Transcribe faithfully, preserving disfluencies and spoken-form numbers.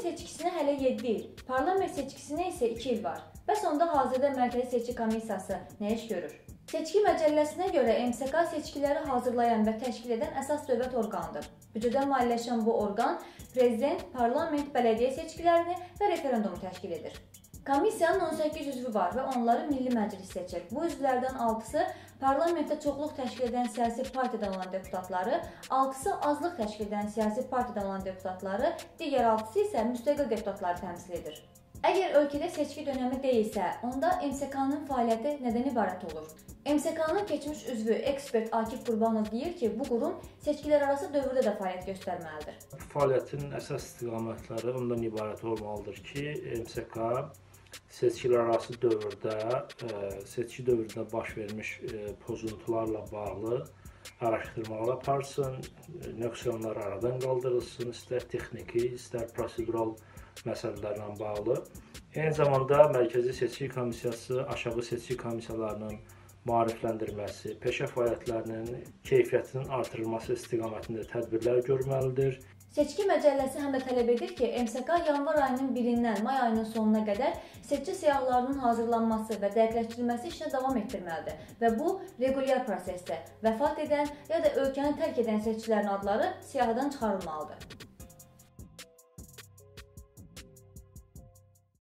seçkisinə hələ yeddi il, parlament seçkisinə isə iki il var. Bəs onda hazırda Mərkəzi Seçki Komissiyası nə iş görür? Seçki məcəlləsinə görə M S K seçkiləri hazırlayan və təşkil edən əsas dövlət orqanıdır. Büdcədən maliyyələşən bu orqan prezident, parlament, bələdiyyə seçkilərini və referendumu təşkil edir. Komissiyanın on səkkiz üzvü var və onları Milli Məclis seçir. Bu üzvlərdən altısı parlamentdə çoxluq təşkil edən siyasi partiyadan olan deputatları, altısı azlıq təşkil edən siyasi partiyadan olan deputatları, digər altısı isə müstəqil deputatları təmsil edir. Əgər ölkədə seçki dönəmi deyilsə, onda M S K-nın fəaliyyəti nədən ibarət olur? M S K-nın keçmiş üzvü ekspert Akif Qurbanov deyir ki, bu qurum seçkilər arası dövrdə də fəaliyyət göstərməlidir. Fəaliyyətin əsas istiqamətləri ondan ibarət olmalıdır ki, M S K seçkilər arası dövrdə, seçki dövründə baş vermiş pozuntularla bağlı araşdırmalar aparsın, nöqsanlar aradan qaldırılsın, istər texniki, istər prosedural məsələlərlə bağlı. Eyni zamanda Mərkəzi Seçki Komissiyası aşağı seçki komissiyalarının maarifləndirməsi, peşə fəaliyyətlərinin keyfiyyətinin artırılması istiqamətində tədbirlər görməlidir. Seçki məcəlləsi həm də tələb edir ki, M S K yanvar ayının birindən may ayının sonuna qədər seçki siyahılarının hazırlanması və dəqiqləşdirilməsi işinə davam etdirməlidir və bu, regulyar prosesdə vəfat edən ya da ölkəni tərk edən seçkilərin adları siyahıdan çıxarılmalıdır.